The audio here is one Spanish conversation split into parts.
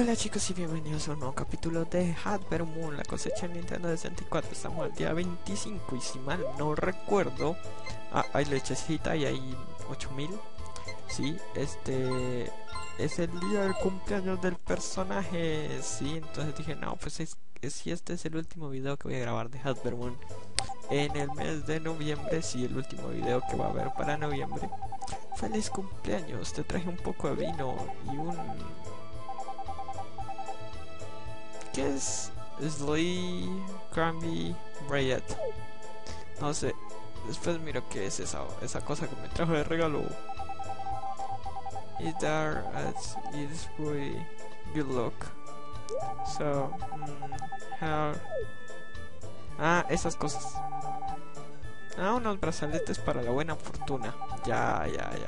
Hola chicos y bienvenidos a un nuevo capítulo de Hadber Moon, la cosecha de Nintendo 64. Estamos al día 25 y si mal no recuerdo, hay lechecita y hay 8000. Sí, este es el día del cumpleaños del personaje. Sí, entonces dije, no, pues si este es el último video que voy a grabar de Hadber Moon en el mes de noviembre, sí, el último video que va a haber para noviembre. Feliz cumpleaños, te traje un poco de vino y un... ¿Qué es? Slee Cranberry Bread. No sé. Después miro qué es esa cosa que me trajo de regalo. Is there as is really good luck. So how... esas cosas. Unos brazaletes para la buena fortuna. Ya.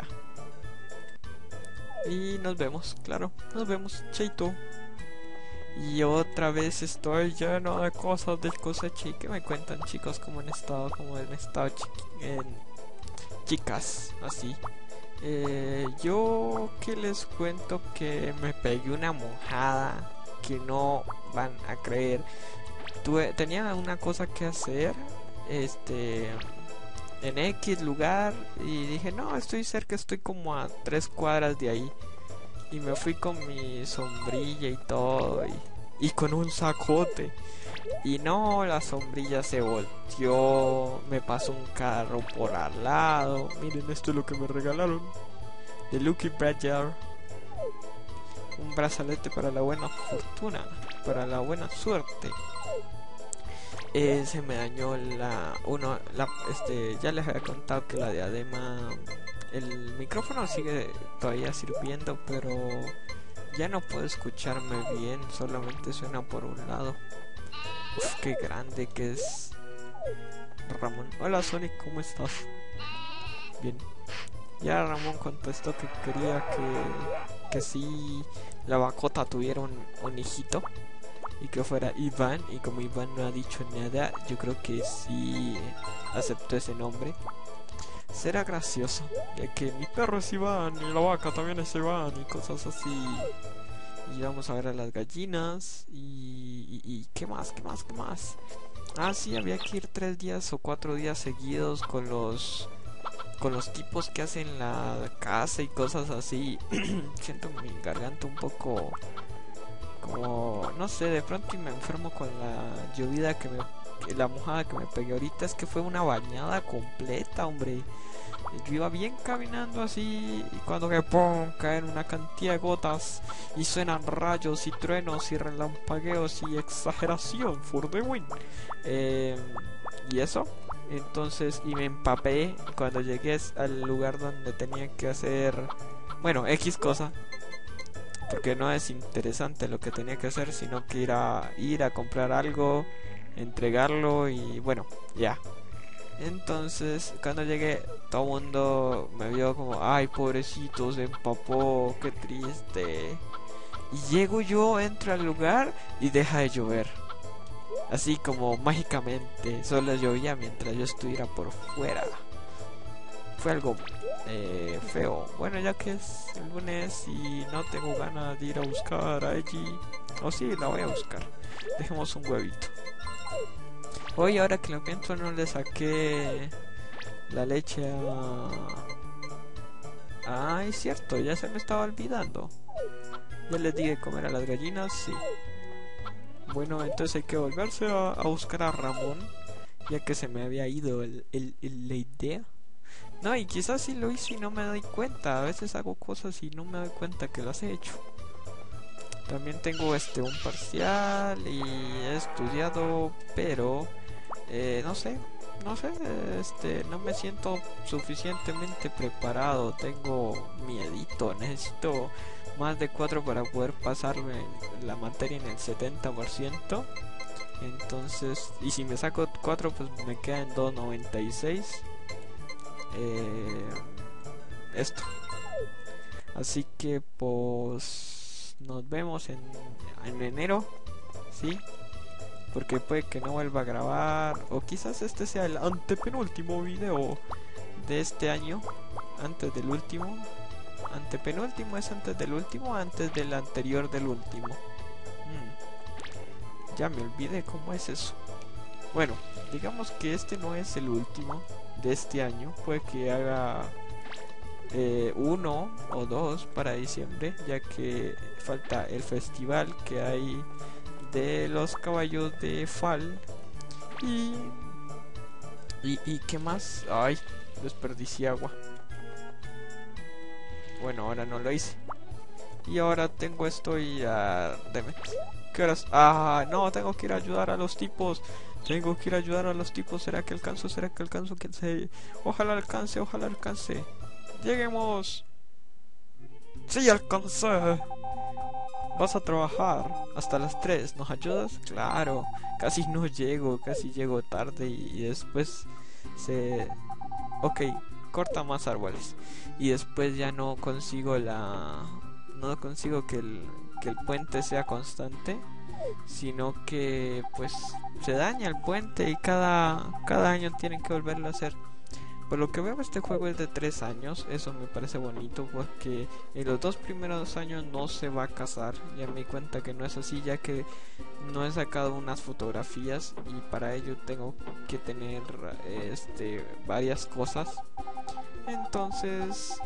Y nos vemos, claro. Nos vemos, chaito. Y otra vez estoy lleno de cosas del cosecha. ¿Qué me cuentan, chicos? ¿Cómo han estado? Chicas, así. Yo que les cuento que me pegué una mojada que no van a creer. Tenía una cosa que hacer, en X lugar, y dije, no, estoy cerca, estoy como a 3 cuadras de ahí. Y me fui con mi sombrilla y todo, y con un sacote. Y no, la sombrilla se volteó, me pasó un carro por al lado. Miren, esto es lo que me regalaron. De Lucky Badger. Un brazalete para la buena fortuna, para la buena suerte. Se me dañó ya les había contado que la diadema... El micrófono sigue todavía sirviendo, pero ya no puedo escucharme bien, solamente suena por un lado. Uf, qué grande que es Ramón. Hola Sonic, ¿cómo estás? Bien. Ya Ramón contestó que quería que sí la bacota tuviera un hijito y que fuera Iván, y como Iván no ha dicho nada, yo creo que sí aceptó ese nombre. Será gracioso, ya que mi perro es Iván y la vaca también es Iván y cosas así. Y vamos a ver a las gallinas y ¿qué más? Sí, había que ir 3 días o 4 días seguidos con los tipos que hacen la casa y cosas así. Siento mi garganta un poco como, no sé, de pronto me enfermo con la llovida la mojada que me pegué ahorita. Es que fue una bañada completa, hombre. Yo iba bien caminando así, y cuando que ¡pum! Caen una cantidad de gotas y suenan rayos y truenos y relampagueos y exageración for the win. Y eso, entonces, y me empapé cuando llegué al lugar donde tenía que hacer, bueno, X cosa, porque no es interesante lo que tenía que hacer, sino que ir a comprar algo, entregarlo y bueno, ya. Entonces, cuando llegué, todo el mundo me vio como, ay, pobrecito, se empapó, qué triste. Y llego yo, entro al lugar y deja de llover. Así como mágicamente, solo llovía mientras yo estuviera por fuera. Fue algo feo. Bueno, ya que es el lunes y no tengo ganas de ir a buscar a Eiji. Sí, la voy a buscar. Dejemos un huevito. Hoy, ahora que lo pienso, no le saqué la leche a... es cierto, ya se me estaba olvidando. Ya les dije comer a las gallinas, sí. Bueno, entonces hay que volverse a buscar a Ramón, ya que se me había ido la idea. No, y quizás sí lo hice y no me doy cuenta. A veces hago cosas y no me doy cuenta que las he hecho. También tengo un parcial y he estudiado, pero no sé, no me siento suficientemente preparado. Tengo miedito, necesito más de 4 para poder pasarme la materia en el 70%. Entonces, y si me saco 4, pues me queda en 2.96. Esto. Así que pues nos vemos en enero, ¿sí? Porque puede que no vuelva a grabar, o quizás este sea el antepenúltimo video de este año, antes del último. Antepenúltimo es antes del último, antes del anterior del último. ya me olvidé cómo es eso. Bueno, digamos que este no es el último de este año. Puede que haga uno o dos para diciembre, ya que falta el festival que hay de los caballos de Fall. Y qué más. Ay, desperdicié agua. Bueno, ahora no lo hice. Y ahora tengo esto y deme. ¿Qué horas? Ah, no, tengo que ir a ayudar a los tipos. Tengo que ir a ayudar a los tipos. ¿Será que alcanzo? ¿Será que alcanzo? ¿Quién sabe? Ojalá alcance, ojalá alcance. Lleguemos. Sí, alcancé. Vas a trabajar hasta las 3. ¿Nos ayudas? Claro. Casi no llego, casi llego tarde y después se... Ok, corta más árboles. Y después ya no consigo no consigo que el puente sea constante, sino que pues se daña el puente y cada año tienen que volverlo a hacer. Por lo que veo, este juego es de 3 años. Eso me parece bonito porque en los 2 primeros años no se va a casar. Ya me di cuenta que no es así, ya que no he sacado unas fotografías y para ello tengo que tener varias cosas. Entonces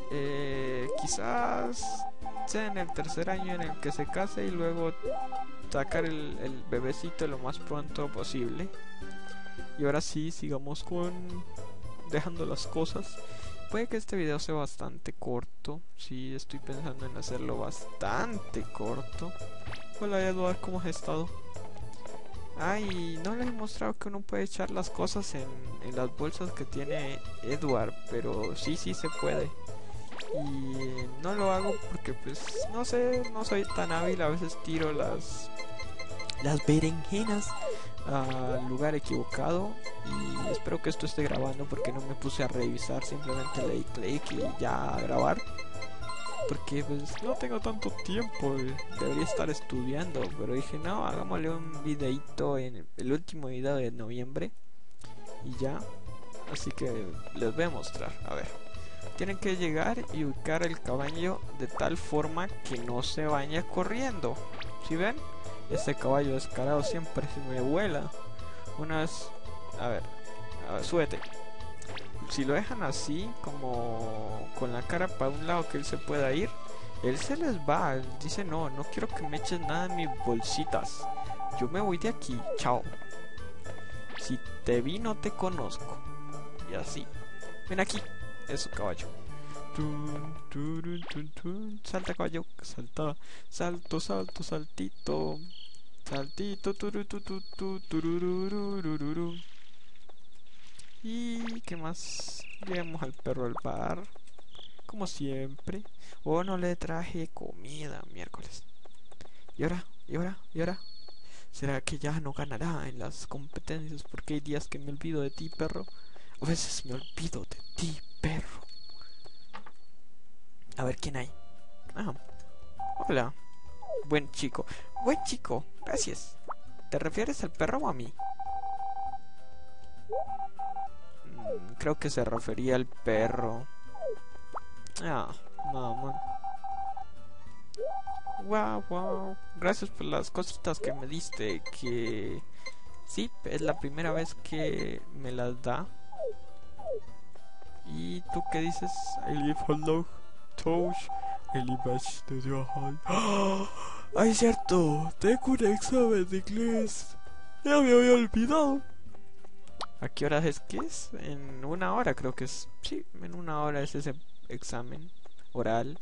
quizás sea en el tercer año en el que se case y luego sacar el bebecito lo más pronto posible. Y ahora sí, sigamos dejando las cosas. Puede que este video sea bastante corto. Sí, estoy pensando en hacerlo bastante corto. Hola Edward, ¿cómo has estado? Ay, no les he mostrado que uno puede echar las cosas en las bolsas que tiene Edward, pero sí se puede. Y no lo hago porque pues no sé, no soy tan hábil. A veces tiro las berenjenas al lugar equivocado y espero que esto esté grabando porque no me puse a revisar, simplemente le di click y ya a grabar porque pues no tengo tanto tiempo, debería estar estudiando, pero dije no, hagámosle un videito en el último video de noviembre y ya, así que les voy a mostrar. A ver, tienen que llegar y ubicar el caballo de tal forma que no se vaya corriendo. ¿Sí ven? Este caballo descarado siempre se me vuela. A ver, súbete. Si lo dejan así, como con la cara para un lado que él se pueda ir, él se les va. Él dice no quiero que me eches nada en mis bolsitas. Yo me voy de aquí, chao. Si te vi no te conozco. Y así. Ven aquí. Eso, caballo. Salta, caballo. Salta. Salto, saltito. Saltito, turururururururu. Y qué más, llevamos al perro al bar, como siempre. Oh, no le traje comida miércoles. Y ahora, ¿será que ya no ganará en las competencias? Porque hay días que me olvido de ti, perro. A veces me olvido de ti, perro. A ver quién hay. Ah, hola. Buen chico, gracias. ¿Te refieres al perro o a mí? Creo que se refería al perro. Ah, mamá. Wow. Gracias por las cositas que me diste. Que sí, es la primera vez que me las da. ¿Y tú qué dices? I live hello, touch. I live ¡ah! ¡Ay, cierto! Tengo un examen de inglés. Ya me había olvidado. ¿A qué hora es que es? En 1 hora creo que es. Sí, en 1 hora es ese examen oral.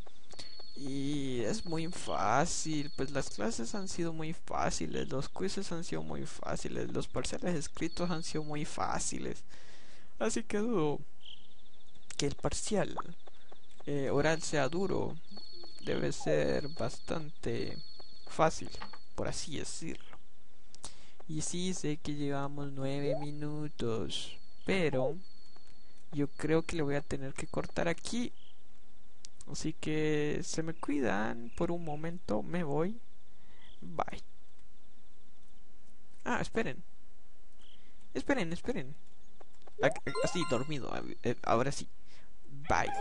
Y es muy fácil. Pues las clases han sido muy fáciles. Los quizzes han sido muy fáciles. Los parciales escritos han sido muy fáciles. Así que dudo que el parcial oral sea duro. Debe ser bastante fácil, por así decirlo. Y sí, sé que llevamos 9 minutos, pero yo creo que le voy a tener que cortar aquí. Así que se me cuidan por un momento, me voy. Bye. Ah, esperen. Así, dormido. Ahora sí. Bye.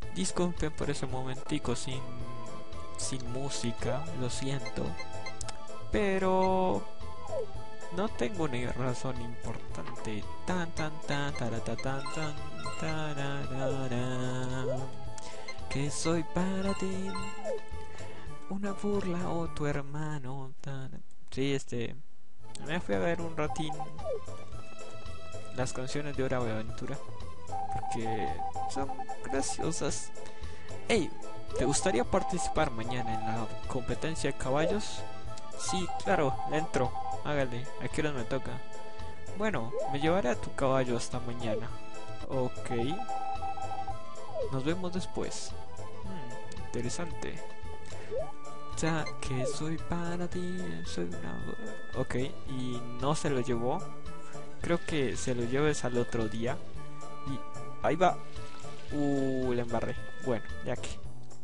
Disculpen por ese momentico sin música, lo siento. pero no tengo una razón importante. Tan tan tan tarata, tan tan tararara. Que soy para ti una burla o tu hermano. Sí, me fui a ver un ratín las canciones de Hora de Aventura porque son graciosas. Hey, ¿te gustaría participar mañana en la competencia de caballos? Sí, claro, entro. Hágale, ¿a qué hora me toca? Bueno, me llevaré a tu caballo hasta mañana. Ok. Nos vemos después. Interesante. Ya que soy para ti, soy una... Ok, y no se lo llevó. Creo que se lo lleves al otro día. Y ahí va. La embarré. Bueno, ya que...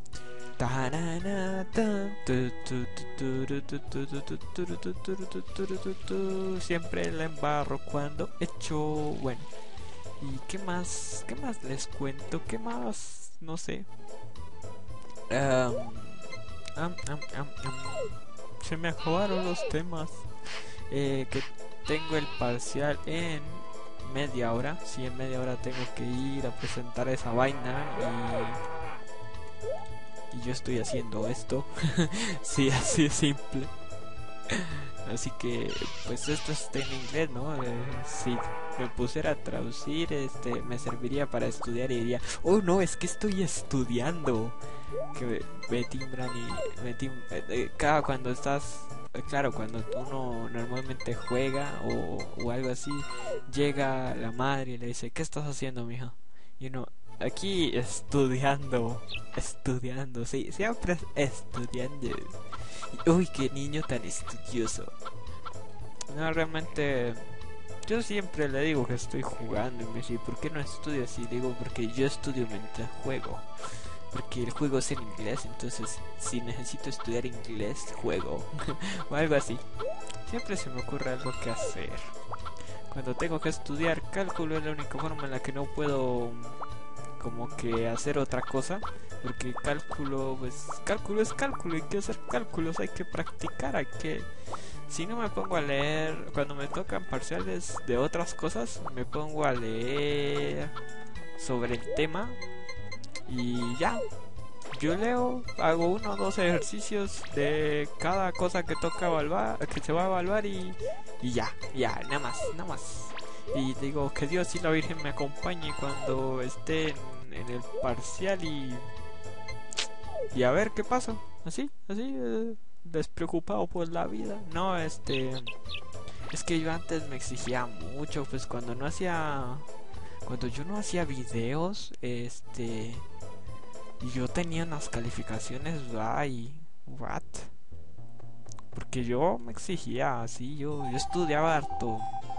Siempre la embarro cuando echo. Bueno, ¿y qué más les cuento? ¿Qué más? No sé. Se me acabaron los temas. Que tengo el parcial en media hora. Sí, en media hora tengo que ir a presentar esa vaina y yo estoy haciendo esto. Sí, así de simple. Así que pues esto está en inglés, ¿no? Si me pusiera a traducir, me serviría para estudiar y diría, oh no, es que estoy estudiando. Que me timbran y cada cuando estás, claro, cuando uno normalmente juega o algo así, llega la madre y le dice, ¿qué estás haciendo, mija? Y uno, aquí estudiando, sí, siempre estudiando. Uy, qué niño tan estudioso. No, realmente yo siempre le digo que estoy jugando y me dice, ¿por qué no estudias? Y digo, porque yo estudio mientras juego. Porque el juego es en inglés, entonces si necesito estudiar inglés, juego. O algo así. Siempre se me ocurre algo que hacer. Cuando tengo que estudiar cálculo es la única forma en la que no puedo como que hacer otra cosa. Porque cálculo, pues cálculo es cálculo, hay que hacer cálculos, hay que practicar, hay que... Si no me pongo a leer, cuando me tocan parciales de otras cosas, me pongo a leer sobre el tema y ya. Yo leo, hago 1 o 2 ejercicios de cada cosa que toca evaluar, que se va a evaluar y ya, nada más. Y digo que Dios y la Virgen me acompañe cuando esté en el parcial y a ver qué pasa. Así, despreocupado por la vida. No, es que yo antes me exigía mucho, pues cuando yo no hacía videos, y yo tenía unas calificaciones, what? Porque yo me exigía así, yo estudiaba harto.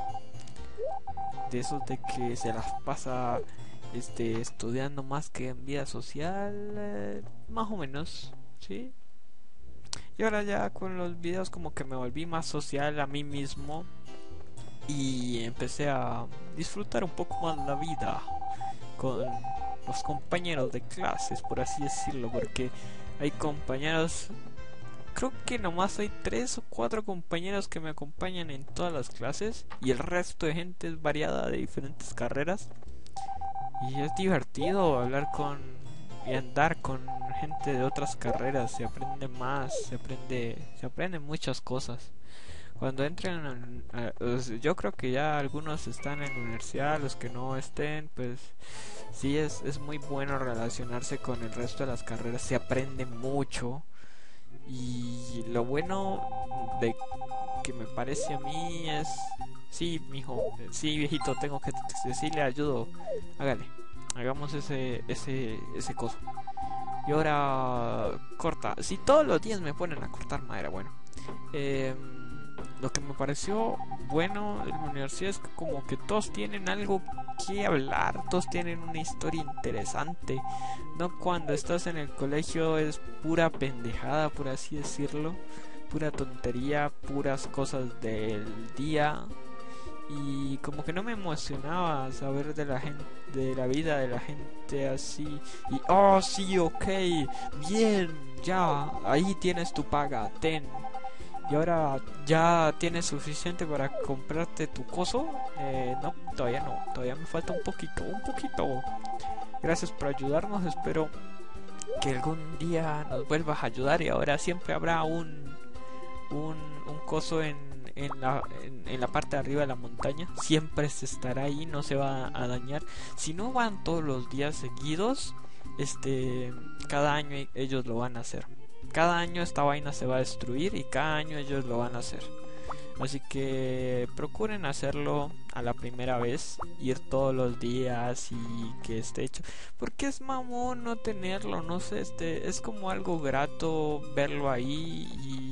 De esos de que se las pasa estudiando más que en vida social, más o menos, ¿sí? Y ahora ya con los videos como que me volví más social a mí mismo y empecé a disfrutar un poco más la vida con los compañeros de clases, por así decirlo, porque hay compañeros, creo que nomás hay 3 o 4 compañeros que me acompañan en todas las clases y el resto de gente es variada de diferentes carreras y es divertido hablar y andar con gente de otras carreras, se aprende más, se aprenden muchas cosas. Cuando entran yo creo que ya algunos están en la universidad, los que no estén, pues sí es muy bueno relacionarse con el resto de las carreras, se aprende mucho. Y lo bueno de que me parece a mí es, sí, mijo, sí, viejito, tengo que decirle ayudo, hágale, hagamos ese coso. Y ahora corta, si todos los días me ponen a cortar madera, bueno. Lo que me pareció bueno en la universidad es que como que todos tienen algo que hablar, todos tienen una historia interesante. No cuando estás en el colegio es pura pendejada, por así decirlo, pura tontería, puras cosas del día. Y como que no me emocionaba saber de la gente, de la vida de la gente así. Y oh sí, ok, bien, ya, ahí tienes tu paga, ten. y ahora ya tienes suficiente para comprarte tu coso. No, todavía me falta un poquito. Gracias por ayudarnos, espero que algún día nos vuelvas a ayudar, y ahora siempre habrá un coso en la parte de arriba de la montaña. Siempre se estará ahí, no se va a dañar. Si no van todos los días seguidos, cada año ellos lo van a hacer. Cada año esta vaina se va a destruir y cada año ellos lo van a hacer. Así que procuren hacerlo a la primera vez, ir todos los días y que esté hecho, porque es mamón no tenerlo, no sé, es como algo grato verlo ahí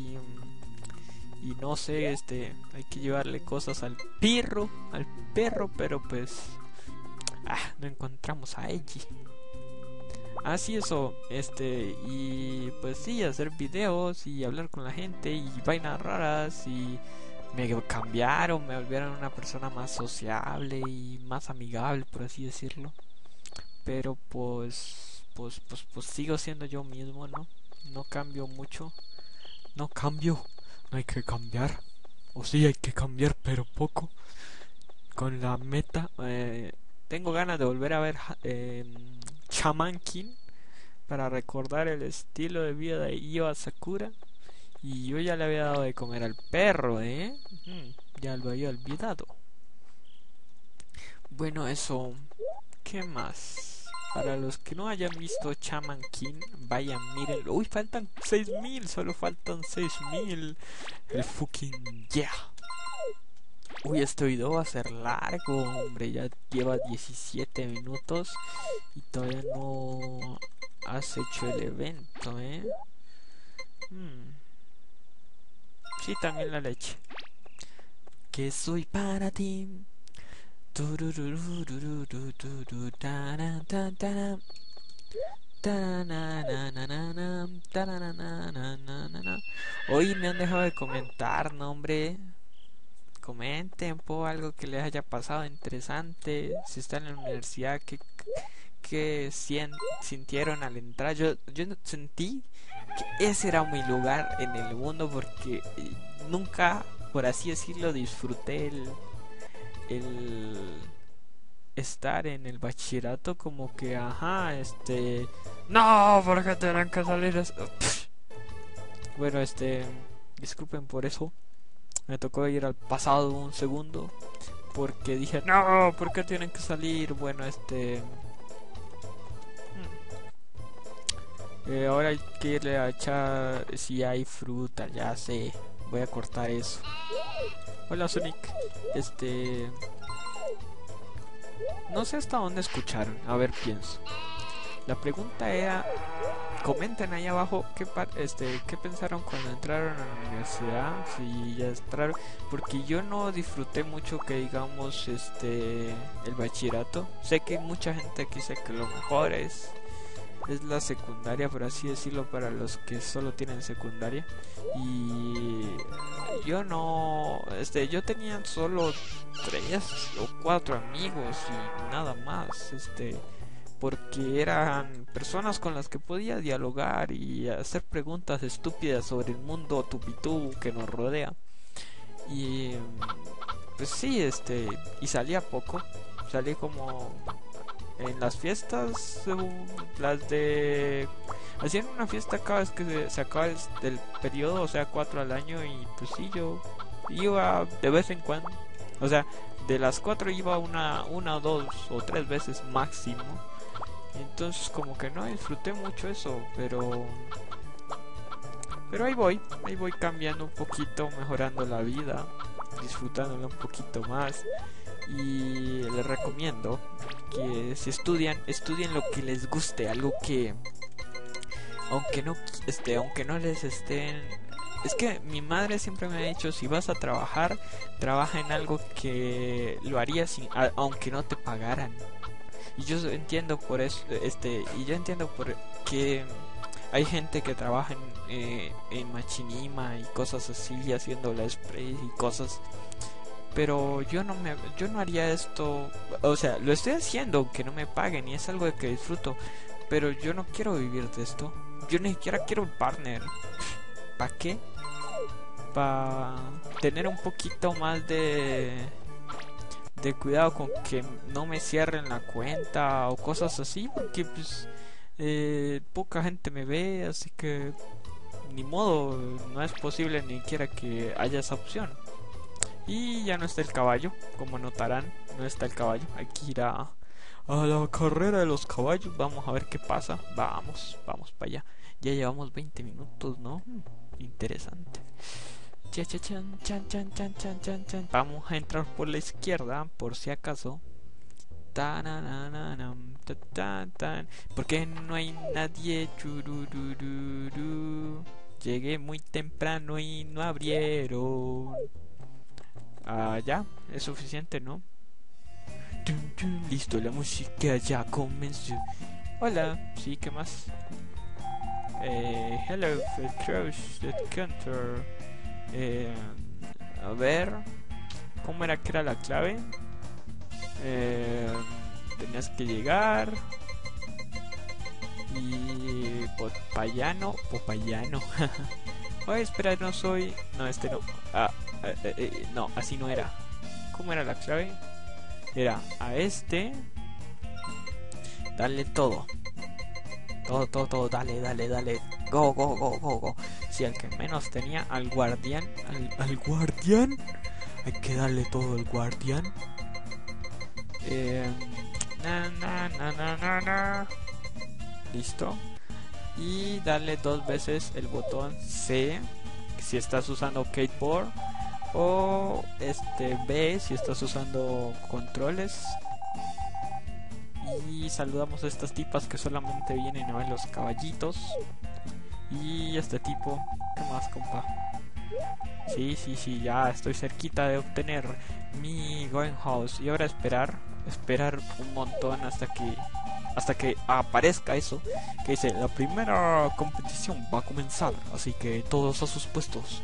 y no sé, hay que llevarle cosas al perro, pero pues no encontramos a Eiji. Así eso, y pues sí, hacer videos y hablar con la gente y vainas raras, y me cambiaron, me volvieron una persona más sociable y más amigable, por así decirlo. Pero pues sigo siendo yo mismo, ¿no? No cambio mucho. No cambio, no hay que cambiar. O sí hay que cambiar, pero poco. Con la meta, tengo ganas de volver a ver Shaman King para recordar el estilo de vida de Io Asakura. Y yo ya le había dado de comer al perro, ya lo había olvidado. Bueno, eso. ¿Qué más? Para los que no hayan visto Shaman King, vayan, mírenlo. Uy, faltan 6000, solo faltan 6000. El fucking yeah. Uy, este video va a ser largo, hombre. Ya lleva 17 minutos y todavía no has hecho el evento, Sí, también la leche. Que soy para ti. Hoy me han dejado de comentar, no, hombre. Comenten por algo que les haya pasado interesante. Si están en la universidad, que sintieron al entrar. Yo sentí que ese era mi lugar en el mundo, porque nunca, por así decirlo, disfruté el estar en el bachillerato, como que no, porque tendrán que salir bueno, disculpen por eso, me tocó ir al pasado un segundo porque dije, no, ¿por qué tienen que salir? Bueno, ahora hay que irle a echar si hay fruta, ya sé, voy a cortar eso. Hola Sonic, no sé hasta dónde escucharon, a ver, pienso. La pregunta era, comenten ahí abajo qué pensaron cuando entraron a la universidad, si ya entraron, porque yo no disfruté mucho, que digamos, el bachillerato. Sé que mucha gente aquí dice que lo mejor es la secundaria, por así decirlo, para los que solo tienen secundaria, y yo no, yo tenía solo 3 o 4 amigos y nada más, porque eran personas con las que podía dialogar y hacer preguntas estúpidas sobre el mundo tupitú que nos rodea. Y pues sí, y salía poco, salí como en las fiestas, hacían una fiesta cada vez que se acaba el periodo, o sea, 4 al año, y pues sí, yo iba de vez en cuando, o sea, de las 4 iba una o 2 o 3 veces máximo. Entonces como que no disfruté mucho eso, pero ahí voy cambiando un poquito, mejorando la vida, disfrutándola un poquito más. Y les recomiendo que si estudien lo que les guste, algo que aunque no les estén. Es que mi madre siempre me ha dicho, si vas a trabajar, trabaja en algo que lo harías aunque no te pagaran. Y yo entiendo por eso, y yo entiendo por qué hay gente que trabaja en Machinima y cosas así, haciendo la spray y cosas. Pero yo no haría esto, o sea, lo estoy haciendo aunque no me paguen y es algo de que disfruto, pero yo no quiero vivir de esto. Yo ni siquiera quiero un partner. ¿Para qué? para tener un poquito más de cuidado con que no me cierren la cuenta o cosas así, porque pues poca gente me ve, así que ni modo, no es posible ni siquiera que haya esa opción. Y ya no está el caballo, como notarán, no está el caballo. Hay que ir a la carrera de los caballos. Vamos a ver qué pasa. Vamos para allá. Ya llevamos 20 minutos, ¿no? Interesante. Vamos a entrar por la izquierda, por si acaso. Porque no hay nadie. Llegué muy temprano y no abrieron. Ya, es suficiente, ¿no? Listo, la música ya comenzó. Hola, sí, ¿qué más? Hello, Crouch the Counter. A ver, ¿cómo era que era la clave? Tenías que llegar. Y Popayano. Oye, espera, no soy. No, este no. No, así no era. ¿Cómo era la clave? Era a este. Dale todo. Todo, dale. Go. Si el que menos tenía al guardián. ¿Al guardián? Hay que darle todo al guardián. Listo. Y darle 2 veces el botón C si estás usando skateboard, o B si estás usando controles. Y saludamos a estas tipas que solamente vienen a ver los caballitos. Y este tipo, ¿qué más, compa? Sí, ya estoy cerquita de obtener mi Going House. Y ahora esperar un montón hasta que aparezca eso que dice: la primera competición va a comenzar, así que todos a sus puestos,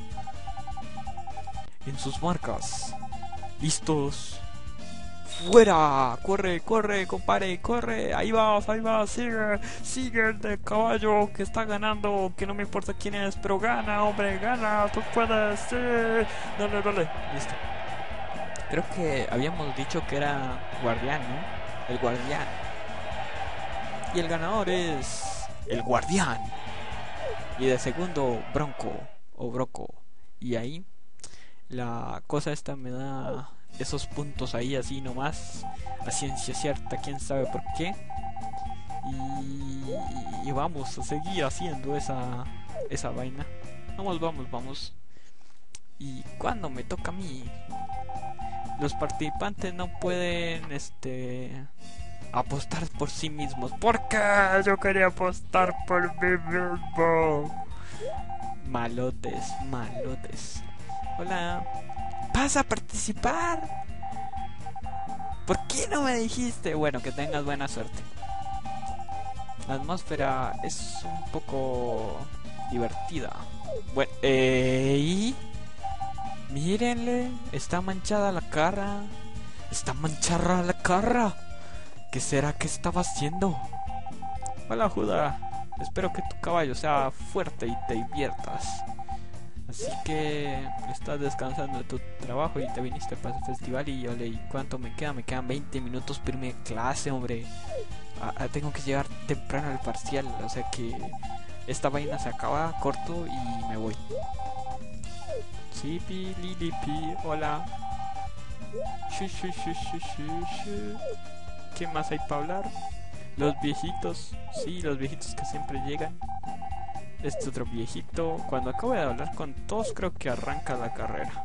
en sus marcas, listos, fuera. Corre, compadre, corre. Ahí vas, sigue el de caballo que está ganando, que no me importa quién es, pero gana, hombre, gana, tú puedes, sí. Dale, listo. Creo que habíamos dicho que era guardián, ¿no? El guardián. Y el ganador es el guardián. Y de segundo, Bronco o Broco. Y ahí la cosa esta me da esos puntos ahí así nomás, a ciencia cierta, quién sabe por qué. Y vamos a seguir haciendo esa vaina. Vamos. Y cuando me toca a mí, los participantes no pueden apostar por sí mismos. ¿Por qué? Yo quería apostar por mí mismo. Malotes. Hola. ¿Vas a participar? ¿Por qué no me dijiste? Bueno, que tengas buena suerte. La atmósfera es un poco divertida. Bueno, mírenle, está manchada la cara. ¿Qué será que estaba haciendo? Hola, Juda. Espero que tu caballo sea fuerte y te diviertas. Así que estás descansando de tu trabajo y te viniste para el festival. Y yo leí, ¿cuánto me queda? Me quedan 20 minutos para irme a clase, hombre. Tengo que llegar temprano al parcial. O sea que esta vaina se acaba corto y me voy. Sipi, Lilipi, hola. ¿Qué más hay para hablar? Los viejitos, sí, los viejitos que siempre llegan. Este otro viejito. Cuando acabo de hablar con todos, creo que arranca la carrera.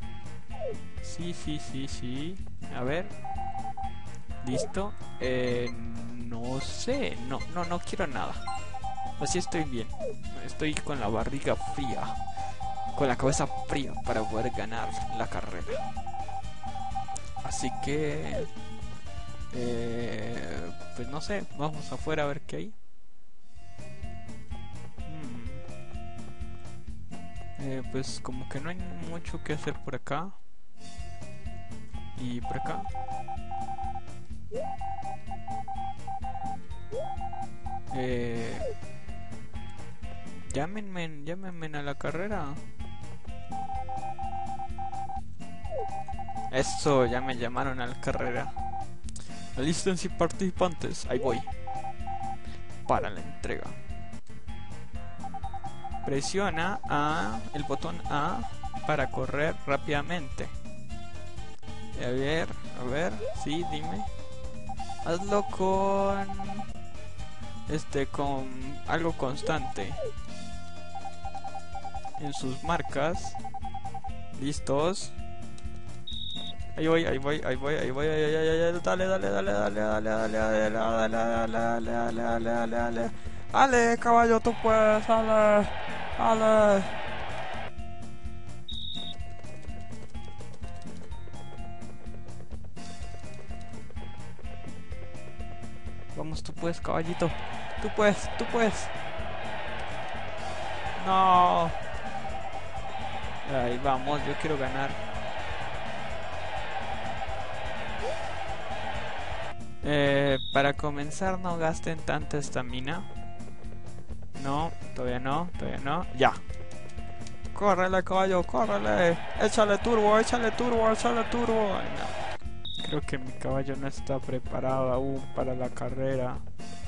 Sí. A ver. Listo. No sé. No quiero nada. Así estoy bien. Estoy con la barriga fría, con la cabeza fría para poder ganar la carrera. Así que pues no sé, vamos afuera a ver qué hay. Pues como que no hay mucho que hacer por acá. Y por acá. Llámenme a la carrera. Eso, ya me llamaron a la carrera. Alístense participantes, ahí voy. Para la entrega. Presiona el botón A para correr rápidamente. A ver, sí, dime. Hazlo con algo constante. En sus marcas. Listos. Ahí voy. Dale. Ale, caballo, tú puedes, ale. Vamos, tú puedes, caballito. Tú puedes. No. Ahí vamos, yo quiero ganar. Para comenzar, no gasten tanta estamina. No, todavía no. Ya. Córrele, caballo, córrele. Échale turbo. Ay, no. Creo que mi caballo no está preparado aún para la carrera.